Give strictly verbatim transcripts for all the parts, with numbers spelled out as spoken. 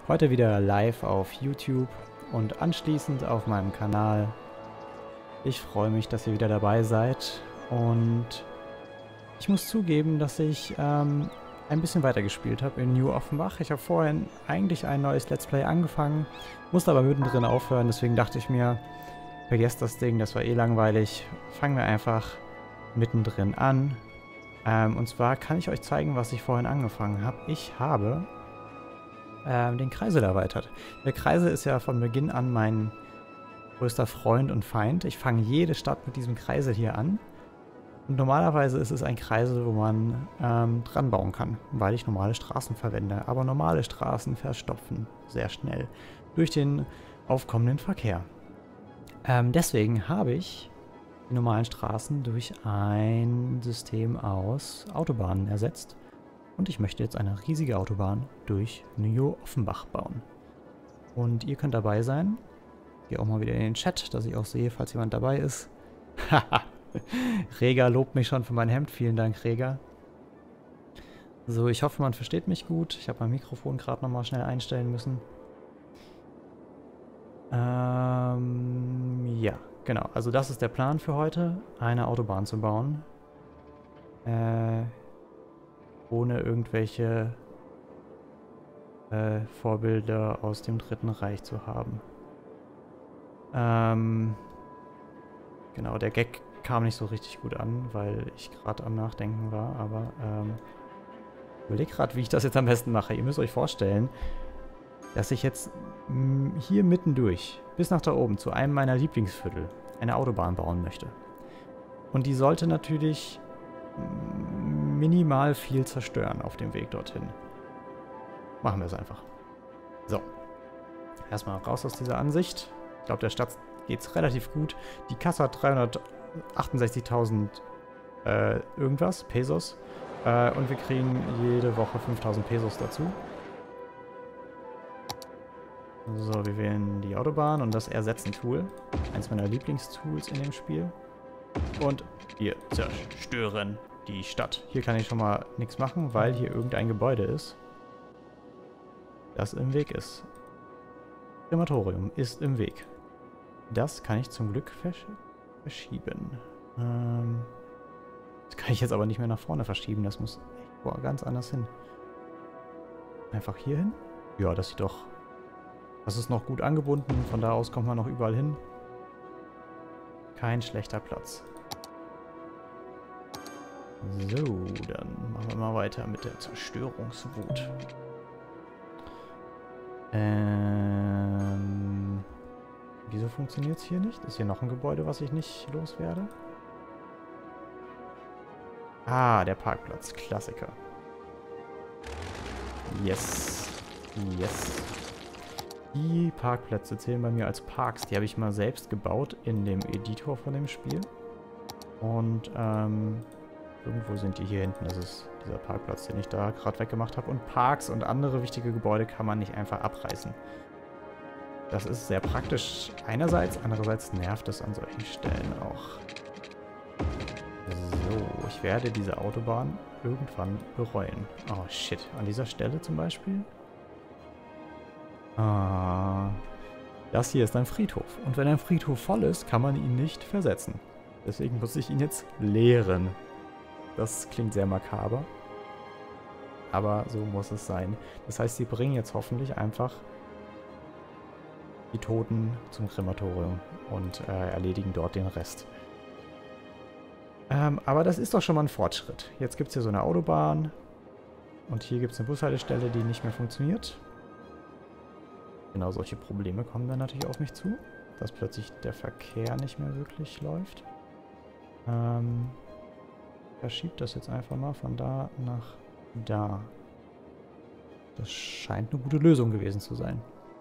Heute wieder live auf YouTube und anschließend auf meinem Kanal. Ich freue mich, dass ihr wieder dabei seid und ich muss zugeben, dass ich ähm, ein bisschen weitergespielt habe in New Offenbach. Ich habe vorhin eigentlich ein neues Let's Play angefangen, musste aber mittendrin aufhören, deswegen dachte ich mir, vergesst das Ding, das war eh langweilig, fangen wir einfach mittendrin an. Ähm, und zwar kann ich euch zeigen, was ich vorhin angefangen habe. Ich habe ähm, den Kreisel erweitert. Der Kreisel ist ja von Beginn an mein größter Freund und Feind. Ich fange jede Stadt mit diesem Kreisel hier an. Und normalerweise ist es ein Kreisel, wo man ähm, dran bauen kann, weil ich normale Straßen verwende. Aber normale Straßen verstopfen sehr schnell durch den aufkommenden Verkehr. Ähm, deswegen habe ich die normalen Straßen durch ein System aus Autobahnen ersetzt. Und ich möchte jetzt eine riesige Autobahn durch New Offenbach bauen. Und ihr könnt dabei sein. Gehe auch mal wieder in den Chat, dass ich auch sehe, falls jemand dabei ist. Haha. Rega lobt mich schon für mein Hemd. Vielen Dank, Rega. So, ich hoffe, man versteht mich gut. Ich habe mein Mikrofon gerade nochmal schnell einstellen müssen. Ähm, ja, genau. Also das ist der Plan für heute, eine Autobahn zu bauen. Äh, ohne irgendwelche äh, Vorbilder aus dem Dritten Reich zu haben. Ähm, genau, der Gag kam nicht so richtig gut an, weil ich gerade am Nachdenken war, aber ähm, ich überlege gerade, wie ich das jetzt am besten mache. Ihr müsst euch vorstellen, dass ich jetzt mh, hier mittendurch, bis nach da oben, zu einem meiner Lieblingsviertel, eine Autobahn bauen möchte. Und die sollte natürlich minimal viel zerstören auf dem Weg dorthin. Machen wir es einfach. So. Erstmal raus aus dieser Ansicht. Ich glaube, der Stadt geht es relativ gut. Die Kasse hat dreihundertachtundsechzigtausend äh, irgendwas, Pesos. Äh, und wir kriegen jede Woche fünftausend Pesos dazu. So, wir wählen die Autobahn und das Ersetzen-Tool. Eins meiner Lieblingstools in dem Spiel. Und wir zerstören die Stadt. Hier kann ich schon mal nichts machen, weil hier irgendein Gebäude ist, das im Weg ist. Krematorium ist im Weg. Das kann ich zum Glück versch verschieben. Ähm, das kann ich jetzt aber nicht mehr nach vorne verschieben. Das muss echt boah, ganz anders hin. Einfach hier hin? Ja, das sieht doch... Das ist noch gut angebunden. Von da aus kommt man noch überall hin. Kein schlechter Platz. So, dann machen wir mal weiter mit der Zerstörungswut. Ähm... Wieso funktioniert es hier nicht? Ist hier noch ein Gebäude, was ich nicht loswerde? Ah, der Parkplatz. Klassiker. Yes. Yes. Die Parkplätze zählen bei mir als Parks. Die habe ich mal selbst gebaut in dem Editor von dem Spiel. Und ähm, irgendwo sind die hier hinten. Das ist dieser Parkplatz, den ich da gerade weggemacht habe. Und Parks und andere wichtige Gebäude kann man nicht einfach abreißen. Das ist sehr praktisch einerseits, andererseits nervt es an solchen Stellen auch. So, ich werde diese Autobahn irgendwann bereuen. Oh shit, an dieser Stelle zum Beispiel? Ah, das hier ist ein Friedhof. Und wenn ein Friedhof voll ist, kann man ihn nicht versetzen. Deswegen muss ich ihn jetzt leeren. Das klingt sehr makaber. Aber so muss es sein. Das heißt, sie bringen jetzt hoffentlich einfach die Toten zum Krematorium und äh, erledigen dort den Rest. Ähm, aber das ist doch schon mal ein Fortschritt. Jetzt gibt es hier so eine Autobahn. Und hier gibt es eine Bushaltestelle, die nicht mehr funktioniert. Genau solche Probleme kommen dann natürlich auf mich zu, dass plötzlich der Verkehr nicht mehr wirklich läuft. Ähm, verschiebt das jetzt einfach mal von da nach da. Das scheint eine gute Lösung gewesen zu sein.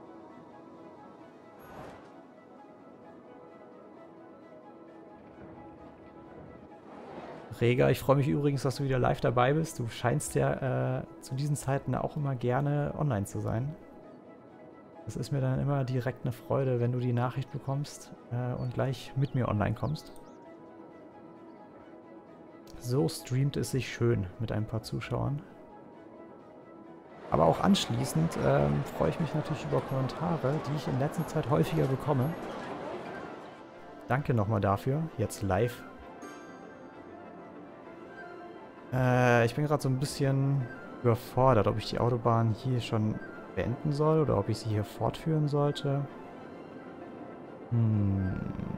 Rega, ich freue mich übrigens, dass du wieder live dabei bist. Du scheinst ja äh, zu diesen Zeiten auch immer gerne online zu sein. Das ist mir dann immer direkt eine Freude, wenn du die Nachricht bekommst äh, und gleich mit mir online kommst. So streamt es sich schön mit ein paar Zuschauern. Aber auch anschließend ähm, freue ich mich natürlich über Kommentare, die ich in letzter Zeit häufiger bekomme. Danke nochmal dafür, jetzt live. Äh, ich bin gerade so ein bisschen überfordert, ob ich die Autobahn hier schon beenden soll oder ob ich sie hier fortführen sollte. Hm.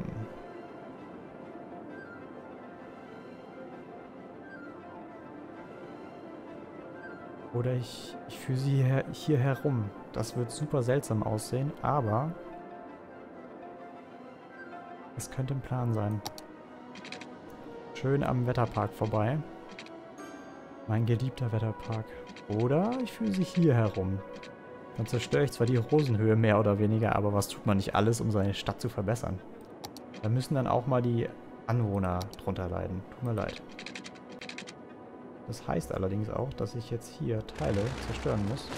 Oder ich, ich führe sie hier, hier herum. Das wird super seltsam aussehen, aber es könnte ein Plan sein. Schön am Wetterpark vorbei. Mein geliebter Wetterpark. Oder ich führe sie hier herum. Dann zerstöre ich zwar die Rosenhöhe mehr oder weniger, aber was tut man nicht alles, um seine Stadt zu verbessern? Da müssen dann auch mal die Anwohner drunter leiden. Tut mir leid. Das heißt allerdings auch, dass ich jetzt hier Teile zerstören muss.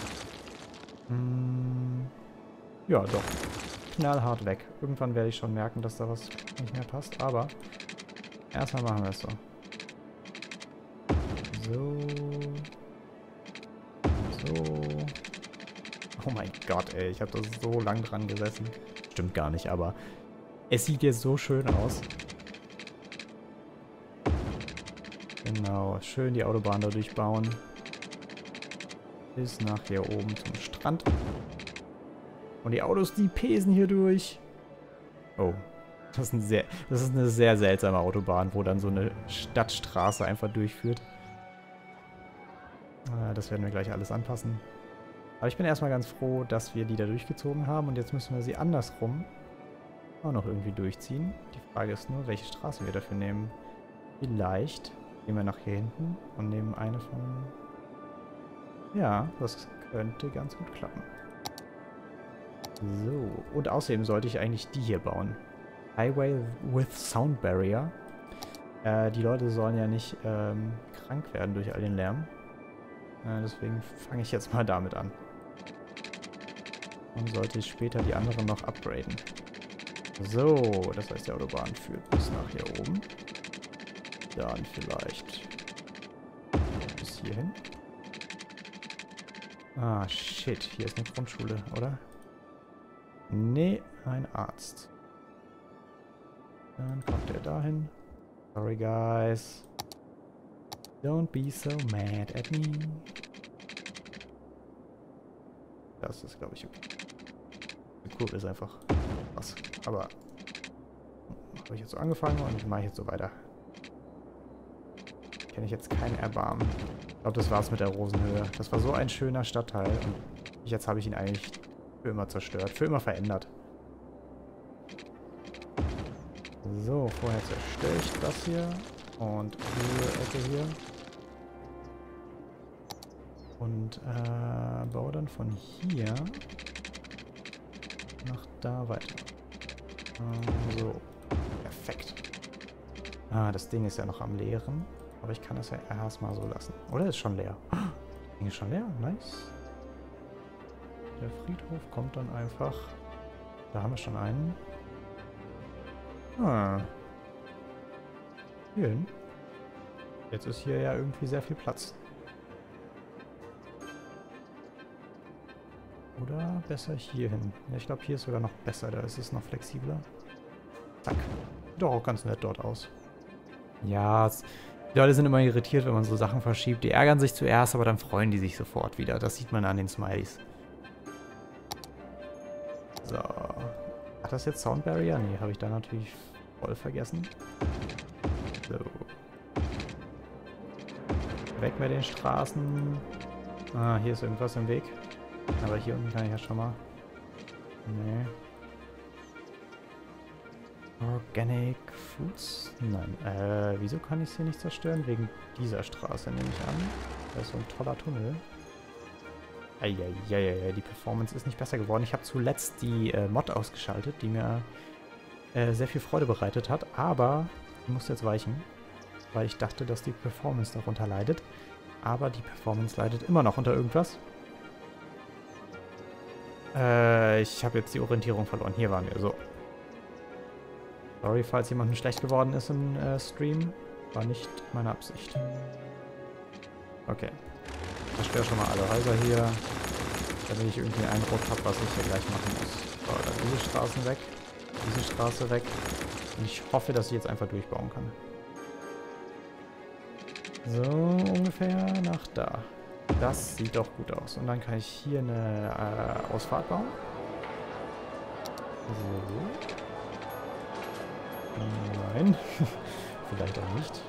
Hm, ja, doch. Knallhart weg. Irgendwann werde ich schon merken, dass da was nicht mehr passt, aber erstmal machen wir es so. So. So. Oh mein Gott, ey. Ich habe da so lang dran gesessen. Stimmt gar nicht, aber es sieht jetzt so schön aus. Genau, schön die Autobahn da durchbauen. Bis nach hier oben zum Strand. Und die Autos, die pesen hier durch. Oh, das ist, ein sehr, das ist eine sehr seltsame Autobahn, wo dann so eine Stadtstraße einfach durchführt. Ah, das werden wir gleich alles anpassen. Aber ich bin erstmal ganz froh, dass wir die da durchgezogen haben. Und jetzt müssen wir sie andersrum auch noch irgendwie durchziehen. Die Frage ist nur, welche Straße wir dafür nehmen. Vielleicht gehen wir nach hier hinten und nehmen eine von... Ja, das könnte ganz gut klappen. So, und außerdem sollte ich eigentlich die hier bauen. Highway with Sound Barrier. Äh, die Leute sollen ja nicht ähm, krank werden durch all den Lärm. Äh, deswegen fange ich jetzt mal damit an. Und sollte ich später die anderen noch upgraden. So, das heißt, die Autobahn führt bis nach hier oben. Dann vielleicht bis hierhin. Ah, shit. Hier ist eine Grundschule, oder? Nee, ein Arzt. Dann kommt er dahin. Sorry, guys. Don't be so mad at me. Das ist, glaube ich, okay. Die Kurve ist einfach was. Aber habe ich jetzt so angefangen und mache ich jetzt so weiter. Kenne ich jetzt kein Erbarmen. Ich glaube, das war's mit der Rosenhöhe. Das war so ein schöner Stadtteil und jetzt habe ich ihn eigentlich für immer zerstört, für immer verändert. So, vorher zerstöre ich das hier und diese Ecke hier. Und äh, baue dann von hier nach da weiter. Äh, so, perfekt. Ah, das Ding ist ja noch am Leeren. Aber ich kann das ja erstmal so lassen. Oder ist schon leer? Das Ding ist schon leer, nice. Der Friedhof kommt dann einfach... Da haben wir schon einen. Ah. Hier hin. Jetzt ist hier ja irgendwie sehr viel Platz. Oder besser hier hin. Ja, ich glaube, hier ist sogar noch besser. Da ist es noch flexibler. Zack. Sieht doch auch ganz nett dort aus. Ja, es, die Leute sind immer irritiert, wenn man so Sachen verschiebt. Die ärgern sich zuerst, aber dann freuen die sich sofort wieder. Das sieht man an den Smileys. So. Hat das jetzt Sound Barrier? Nee, habe ich da natürlich voll vergessen. So. Weg mit den Straßen. Ah, hier ist irgendwas im Weg. Aber hier unten kann ich ja schon mal... Nee. Organic Foods? Nein. Äh, wieso kann ich es hier nicht zerstören? Wegen dieser Straße, nehme ich an. Da ist so ein toller Tunnel. Eieieiei, die Performance ist nicht besser geworden. Ich habe zuletzt die äh, Mod ausgeschaltet, die mir äh, sehr viel Freude bereitet hat. Aber ich muss jetzt weichen, weil ich dachte, dass die Performance darunter leidet. Aber die Performance leidet immer noch unter irgendwas. Äh, ich habe jetzt die Orientierung verloren. Hier waren wir, so. Sorry, falls jemandem schlecht geworden ist im äh, Stream. War nicht meine Absicht. Okay. zerstöre schon mal alle Häuser hier, damit ich irgendwie einen Eindruck habe, was ich hier gleich machen muss. So, dann diese Straßen weg, diese Straße weg. Und ich hoffe, dass ich jetzt einfach durchbauen kann. So, ungefähr nach da. Das sieht doch gut aus. Und dann kann ich hier eine äh, Ausfahrt bauen. So. Nein. Vielleicht auch nicht.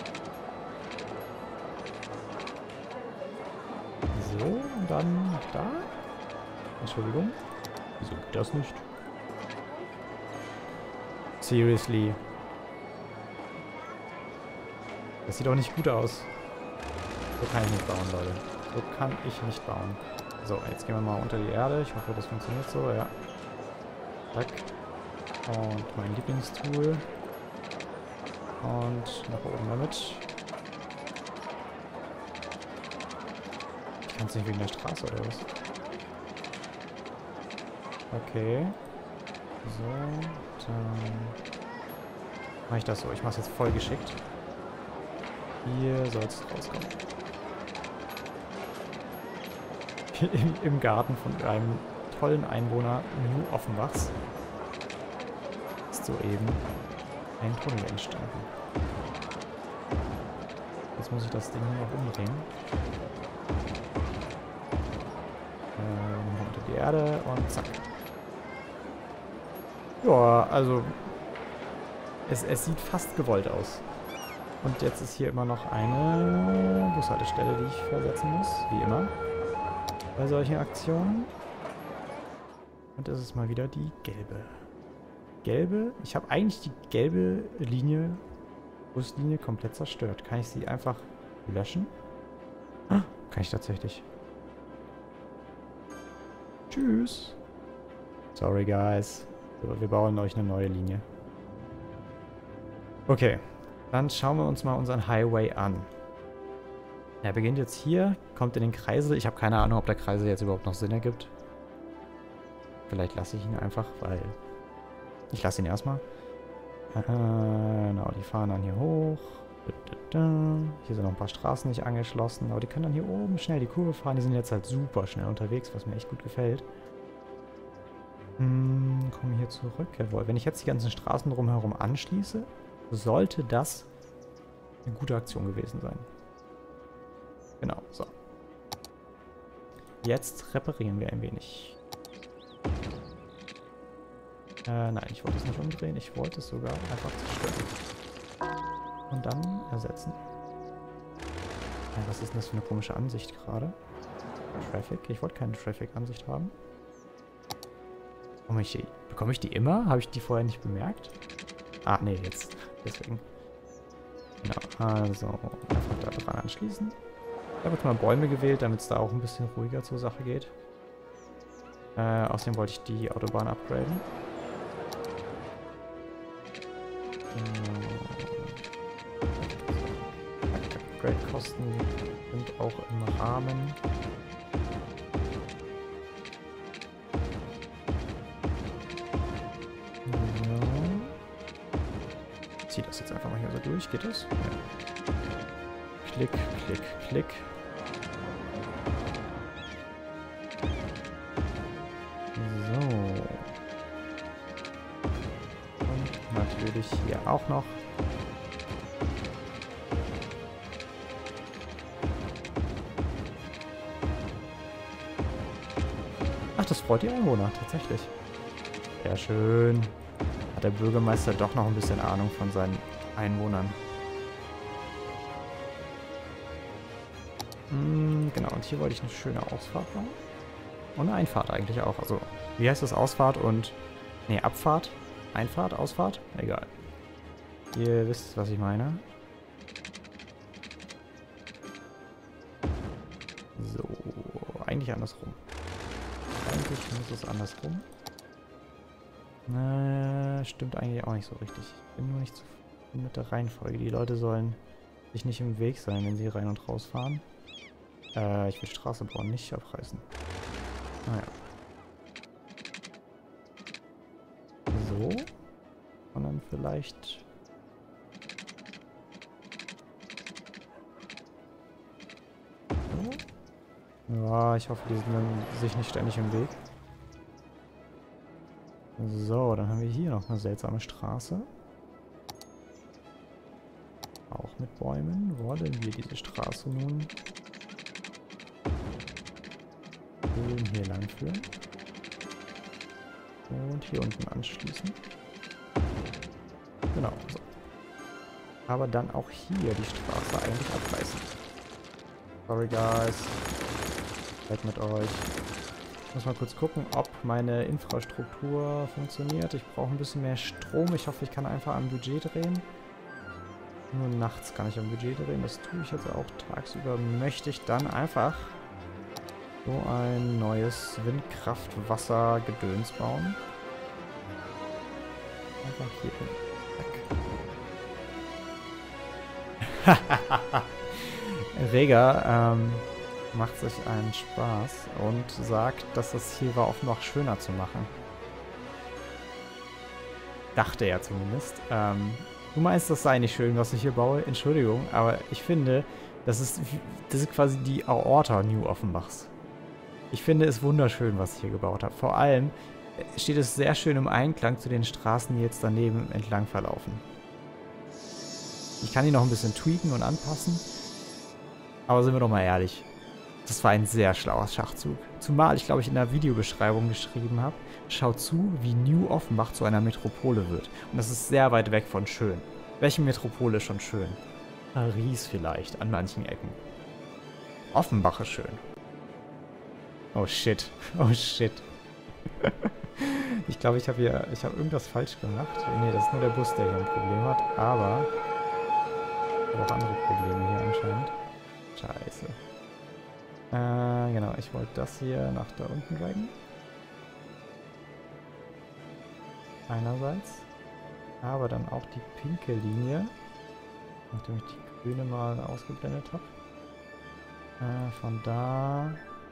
So, und dann nach da. Entschuldigung. Wieso geht das nicht? Seriously. Das sieht auch nicht gut aus. So kann ich nicht bauen, Leute. So kann ich nicht bauen. So, jetzt gehen wir mal unter die Erde. Ich hoffe, das funktioniert so, ja. Zack. Und mein Lieblingstool. Und nach oben damit. Ich kann es nicht wegen der Straße oder was? Okay. So, dann mache ich das so. Ich mache es jetzt voll geschickt. Hier soll es rauskommen. Im, Im Garten von einem tollen Einwohner New Offenbachs ist soeben ein Tunnel entstanden. Jetzt muss ich das Ding nur noch umdrehen. Ähm, unter die Erde und zack. Ja, also es, es sieht fast gewollt aus. Und jetzt ist hier immer noch eine Bushaltestelle, die ich versetzen muss, wie immer, bei solchen Aktionen. Und es ist mal wieder die gelbe. Gelbe? Ich habe eigentlich die gelbe Linie, Buslinie komplett zerstört. Kann ich sie einfach löschen? Ah, kann ich tatsächlich. Tschüss. Sorry, guys. So, wir bauen euch eine neue Linie. Okay. Dann schauen wir uns mal unseren Highway an. Er beginnt jetzt hier, kommt in den Kreisel. Ich habe keine Ahnung, ob der Kreisel jetzt überhaupt noch Sinn ergibt. Vielleicht lasse ich ihn einfach, weil... Ich lasse ihn erstmal. Genau, die fahren dann hier hoch. Hier sind noch ein paar Straßen nicht angeschlossen, aber die können dann hier oben schnell die Kurve fahren. Die sind jetzt halt super schnell unterwegs, was mir echt gut gefällt. Hm, kommen hier zurück. Jawohl, wenn ich jetzt die ganzen Straßen drumherum anschließe, sollte das eine gute Aktion gewesen sein. Genau, so. Jetzt reparieren wir ein wenig. Äh, nein, ich wollte es nicht umdrehen. Ich wollte es sogar einfach zerstören. Und dann ersetzen. Ja, was ist denn das für eine komische Ansicht gerade? Traffic? Ich wollte keine Traffic-Ansicht haben. Bekomme ich die, bekomme ich die immer? Habe ich die vorher nicht bemerkt? Ah, nee, jetzt. Deswegen. Genau, also einfach da dran anschließen. Ich habe jetzt mal Bäume gewählt, damit es da auch ein bisschen ruhiger zur Sache geht. Äh, außerdem wollte ich die Autobahn upgraden. Upgrade-Kosten sind auch im Rahmen. Ich ziehe das jetzt einfach mal hier so durch. Geht das? Ja. Klick, klick, klick. So. Und natürlich hier auch noch. Ach, das freut die Einwohner, tatsächlich. Sehr schön. Hat der Bürgermeister doch noch ein bisschen Ahnung von seinen Einwohnern. Hm, genau, und hier wollte ich eine schöne Ausfahrt bauen. Und eine Einfahrt eigentlich auch. Also, wie heißt das? Ausfahrt und... Ne, Abfahrt? Einfahrt? Ausfahrt? Egal. Ihr wisst, was ich meine. So, eigentlich andersrum. Eigentlich muss es andersrum. Na, stimmt eigentlich auch nicht so richtig. Ich bin nur nicht zufrieden mit der Reihenfolge. Die Leute sollen sich nicht im Weg sein, wenn sie rein und raus fahren. Äh, ich will Straße bauen, nicht abreißen. Naja. So. Und dann vielleicht... So. Ja, ich hoffe, die sind dann sich nicht ständig im Weg. So, dann haben wir hier noch eine seltsame Straße. Auch mit Bäumen. Wollen wir diese Straße nun schön hier lang führen? Und hier unten anschließen. Genau, so. Aber dann auch hier die Straße eigentlich abreißen. Sorry, guys. Weg mit euch. Ich muss mal kurz gucken, ob meine Infrastruktur funktioniert. Ich brauche ein bisschen mehr Strom. Ich hoffe, ich kann einfach am Budget drehen. Nur nachts kann ich am Budget drehen. Das tue ich jetzt auch. Tagsüber möchte ich dann einfach so ein neues Windkraft-Wasser-Gedöns bauen. Einfach hier hin. Zack. Rega ähm, macht sich einen Spaß und sagt, dass das hier war, auch noch schöner zu machen. Dachte er zumindest. Ähm, du meinst, das sei nicht schön, was ich hier baue? Entschuldigung, aber ich finde, das ist, das ist quasi die Aorta New Offenbachs. Ich finde es wunderschön, was ich hier gebaut habe. Vor allem steht es sehr schön im Einklang zu den Straßen, die jetzt daneben entlang verlaufen. Ich kann die noch ein bisschen tweaken und anpassen. Aber sind wir doch mal ehrlich. Das war ein sehr schlauer Schachzug. Zumal ich, glaube ich, in der Videobeschreibung geschrieben habe, schaut zu, wie New Offenbach zu einer Metropole wird. Und das ist sehr weit weg von schön. Welche Metropole ist schon schön? Paris vielleicht, an manchen Ecken. Offenbach ist schön. Oh shit. Oh shit. Ich glaube, ich habe hier, ich habe irgendwas falsch gemacht. Nee, das ist nur der Bus, der hier ein Problem hat. Aber ich habe auch andere Probleme hier anscheinend. Scheiße. Äh, genau, ich wollte das hier nach da unten draggen. Einerseits. Aber dann auch die pinke Linie. Nachdem ich die grüne mal ausgeblendet habe. Äh, von da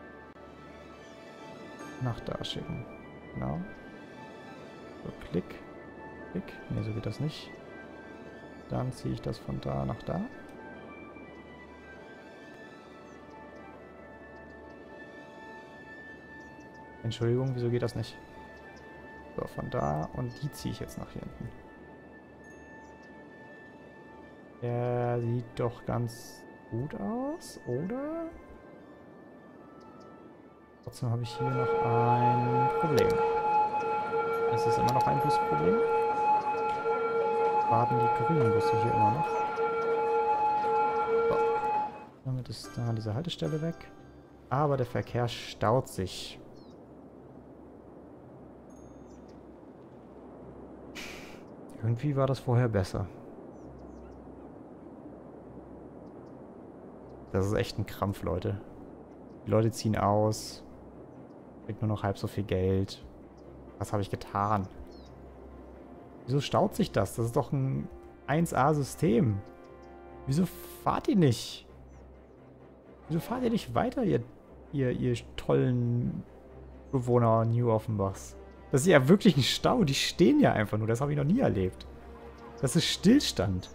nach da schicken. Genau. So, klick. Klick. Ne, so geht das nicht. Dann ziehe ich das von da nach da. Entschuldigung, wieso geht das nicht? So, von da. Und die ziehe ich jetzt nach hier hinten. Der sieht doch ganz gut aus, oder? Trotzdem habe ich hier noch ein Problem. Es ist immer noch ein Busproblem. Warten die grünen Busse hier immer noch. So. Damit ist da diese Haltestelle weg. Aber der Verkehr staut sich. Irgendwie war das vorher besser. Das ist echt ein Krampf, Leute. Die Leute ziehen aus. Kriegt nur noch halb so viel Geld. Was habe ich getan? Wieso staut sich das? Das ist doch ein eins A-System. Wieso fahrt ihr nicht? Wieso fahrt ihr nicht weiter, ihr, ihr, ihr tollen Bewohner New Offenbachs? Das ist ja wirklich ein Stau. Die stehen ja einfach nur. Das habe ich noch nie erlebt. Das ist Stillstand.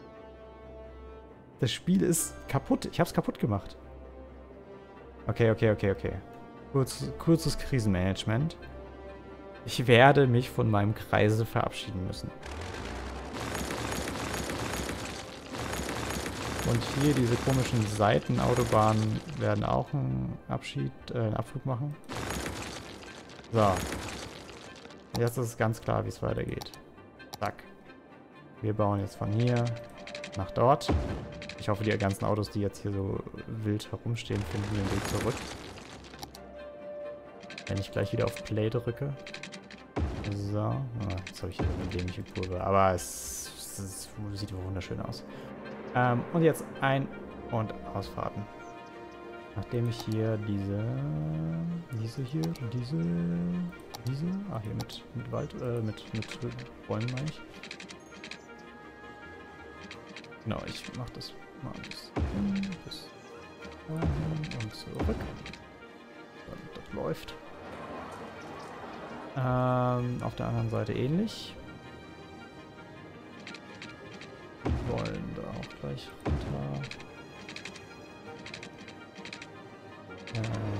Das Spiel ist kaputt. Ich habe es kaputt gemacht. Okay, okay, okay, okay. Kurz, kurzes Krisenmanagement. Ich werde mich von meinem Kreisel verabschieden müssen. Und hier diese komischen Seitenautobahnen werden auch einen Abschied, äh, einen Abflug machen. So. Jetzt ist es ganz klar, wie es weitergeht. Zack. Wir bauen jetzt von hier nach dort. Ich hoffe, die ganzen Autos, die jetzt hier so wild herumstehen, finden den Weg zurück. Wenn ich gleich wieder auf Play drücke. So. Ah, jetzt habe ich hier eine dämliche Kurve. Aber es, es, es sieht wunderschön aus. Ähm, und jetzt Ein- und Ausfahrten. Nachdem ich hier diese, diese hier, diese, diese, ah hier mit, mit Wald, äh, mit, mit Bäumen meine ich. Genau, ich mach das mal bis hin, bis dahin und zurück. Und das läuft. Ähm, auf der anderen Seite ähnlich. Wir wollen da auch gleich runter.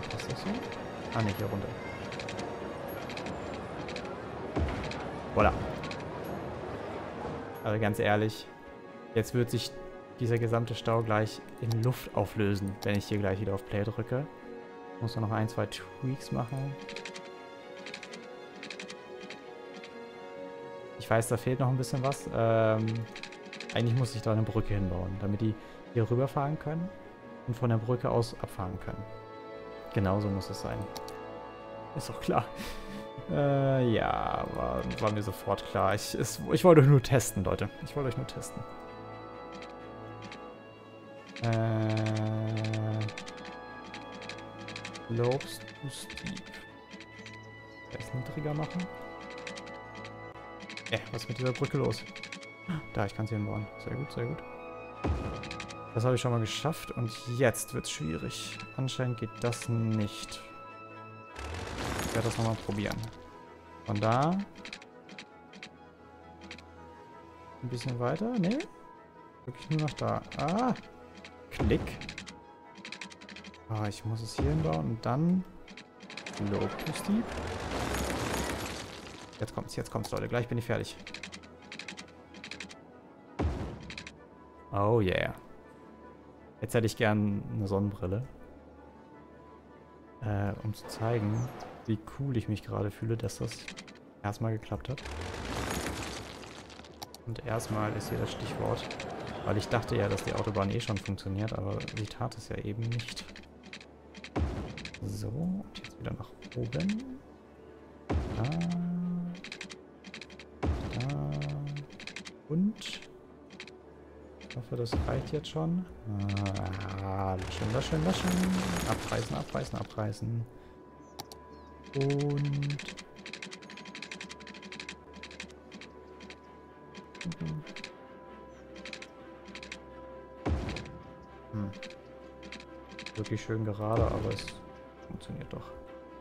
Ah, ne, hier runter. Voilà. Also ganz ehrlich, jetzt wird sich dieser gesamte Stau gleich in Luft auflösen, wenn ich hier gleich wieder auf Play drücke. Ich muss noch ein, zwei Tweaks machen. Ich weiß, da fehlt noch ein bisschen was. Ähm, eigentlich muss ich da eine Brücke hinbauen, damit die hier rüberfahren können und von der Brücke aus abfahren können. Genauso muss es sein. Ist doch klar. Äh, ja, war, war mir sofort klar. Ich, es, ich wollte euch nur testen, Leute. Ich wollte euch nur testen. Äh... Slopes to steep. Erst niedriger machen. Äh, was ist mit dieser Brücke los? Da, ich kann sie hinbauen. Sehr gut, sehr gut. Das habe ich schon mal geschafft und jetzt wird es schwierig. Anscheinend geht das nicht. Ich werde das nochmal probieren. Von da. Ein bisschen weiter. Nee. Wirklich nur nach da. Ah. Klick. Ah, ich muss es hier hinbauen und dann. Low to steep. Jetzt kommt's, jetzt kommt's, Leute. Gleich bin ich fertig. Oh yeah. Jetzt hätte ich gern eine Sonnenbrille. Äh, um zu zeigen, wie cool ich mich gerade fühle, dass das erstmal geklappt hat. Und erstmal ist hier das Stichwort, weil ich dachte ja, dass die Autobahn eh schon funktioniert, aber sie tat es ja eben nicht. So, und jetzt wieder nach oben. Da. Da. Und... Ich hoffe, das reicht jetzt schon. Ah, löschen, löschen, löschen. Abreißen, abreißen, abreißen. Und... Hm. Wirklich schön gerade, aber es funktioniert doch.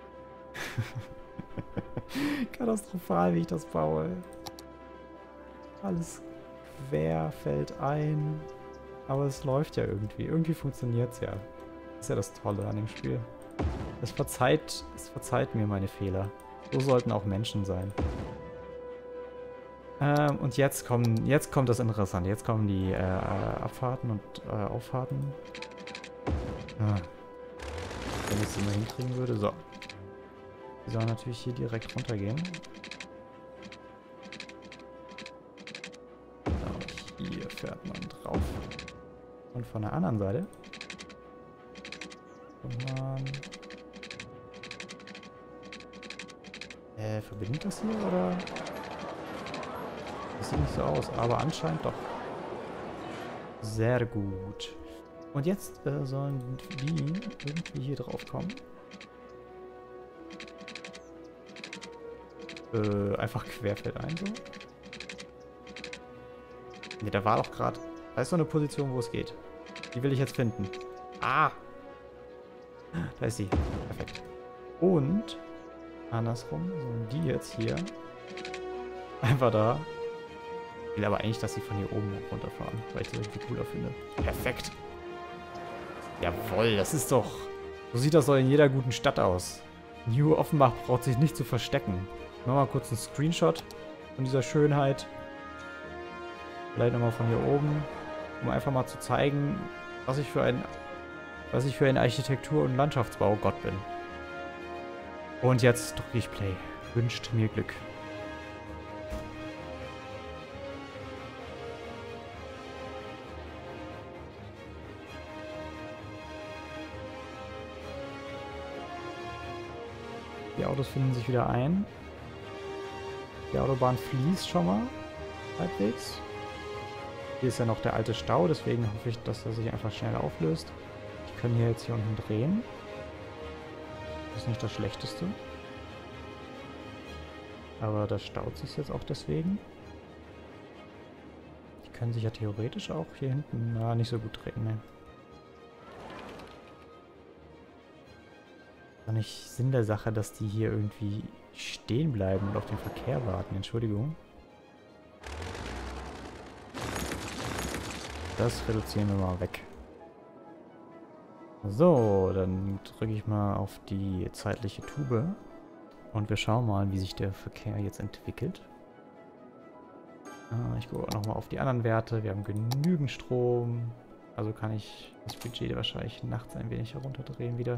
Katastrophal, wie ich das baue. Alles quer fällt ein. Aber es läuft ja irgendwie. Irgendwie funktioniert es ja. Das ist ja das Tolle an dem Spiel. Es verzeiht, es verzeiht mir meine Fehler. So sollten auch Menschen sein. Ähm, und jetzt kommen, jetzt kommt das Interessante. Jetzt kommen die äh, Abfahrten und äh, Auffahrten. Ah. Wenn ich es immer hinkriegen würde. So. Die sollen natürlich hier direkt runtergehen. Genau, hier fährt man drauf. Und von der anderen Seite kommt man... Äh, verbindet das hier, oder? Das sieht nicht so aus, aber anscheinend doch. Sehr gut. Und jetzt äh, sollen die irgendwie hier drauf kommen. Äh, einfach querfeldein so. Ne, da war doch gerade... Da ist so eine Position, wo es geht. Die will ich jetzt finden. Ah! Da ist sie. Perfekt. Und andersrum sollen die jetzt hier einfach da. Ich will aber eigentlich, dass sie von hier oben runterfahren, weil ich das irgendwie cooler finde. Perfekt. Jawohl, das ist doch... So sieht das doch in jeder guten Stadt aus. New Offenbach braucht sich nicht zu verstecken. Ich mach mal kurz einen Screenshot von dieser Schönheit. Vielleicht nochmal von hier oben, um einfach mal zu zeigen, was ich für ein, was ich für ein Architektur- und Landschaftsbau-Gott bin. Und jetzt drücke ich Play. Wünscht mir Glück. Die Autos finden sich wieder ein. Die Autobahn fließt schon mal halbwegs. Hier ist ja noch der alte Stau, deswegen hoffe ich, dass er sich einfach schnell auflöst. Ich kann hier jetzt hier unten drehen. Das ist nicht das Schlechteste. Aber das staut sich jetzt auch deswegen. Die können sich ja theoretisch auch hier hinten na, nicht so gut drehen, ne? War nicht Sinn der Sache, dass die hier irgendwie stehen bleiben und auf den Verkehr warten. Entschuldigung. Das reduzieren wir mal weg. So, dann drücke ich mal auf die zeitliche Tube und wir schauen mal, wie sich der Verkehr jetzt entwickelt. Äh, ich gucke auch nochmal auf die anderen Werte. Wir haben genügend Strom, also kann ich das Budget wahrscheinlich nachts ein wenig herunterdrehen wieder.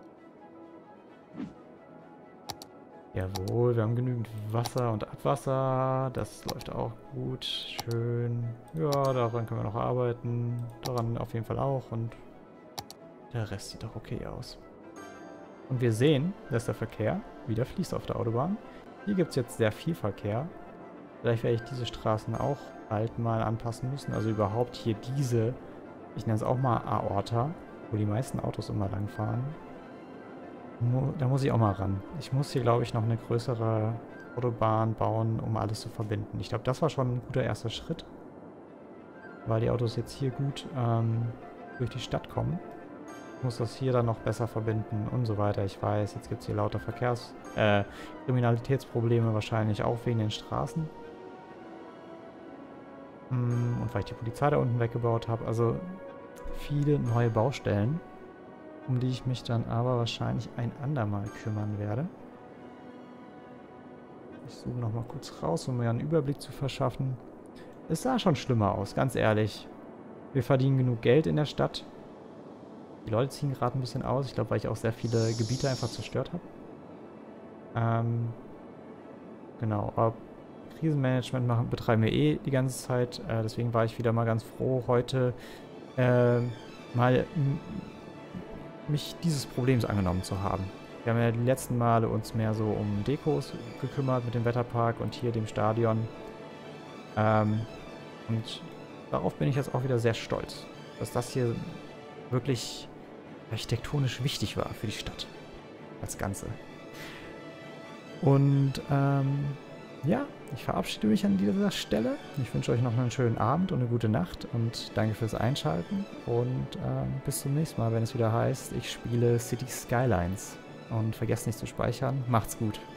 Jawohl, wir haben genügend Wasser und Abwasser. Das läuft auch gut. Schön. Ja, daran können wir noch arbeiten. Daran auf jeden Fall auch. Und der Rest sieht doch okay aus. Und wir sehen, dass der Verkehr wieder fließt auf der Autobahn. Hier gibt es jetzt sehr viel Verkehr. Vielleicht werde ich diese Straßen auch bald mal anpassen müssen. Also überhaupt hier diese, ich nenne es auch mal Aorta, wo die meisten Autos immer lang fahren. Da muss ich auch mal ran. Ich muss hier, glaube ich, noch eine größere Autobahn bauen, um alles zu verbinden. Ich glaube, das war schon ein guter erster Schritt, weil die Autos jetzt hier gut ähm, durch die Stadt kommen. Ich muss das hier dann noch besser verbinden und so weiter. Ich weiß, jetzt gibt es hier lauter Verkehrs-, äh, Kriminalitätsprobleme wahrscheinlich auch wegen den Straßen. Und weil ich die Polizei da unten weggebaut habe. Also viele neue Baustellen, um die ich mich dann aber wahrscheinlich ein andermal kümmern werde. Ich zoome nochmal kurz raus, um mir einen Überblick zu verschaffen. Es sah schon schlimmer aus, ganz ehrlich. Wir verdienen genug Geld in der Stadt. Die Leute ziehen gerade ein bisschen aus. Ich glaube, weil ich auch sehr viele Gebiete einfach zerstört habe. Ähm, genau, aber Krisenmanagement machen, betreiben wir eh die ganze Zeit. Äh, deswegen war ich wieder mal ganz froh, heute äh, mal mich dieses Problems angenommen zu haben. Wir haben ja die letzten Male uns mehr so um Dekos gekümmert mit dem Wetterpark und hier dem Stadion. Ähm, und darauf bin ich jetzt auch wieder sehr stolz, dass das hier wirklich architektonisch wichtig war für die Stadt. Als Ganze. Und ähm, ja, ich verabschiede mich an dieser Stelle. Ich wünsche euch noch einen schönen Abend und eine gute Nacht und danke fürs Einschalten und ähm, bis zum nächsten Mal, wenn es wieder heißt, ich spiele City Skylines. Und vergesst nicht zu speichern. Macht's gut.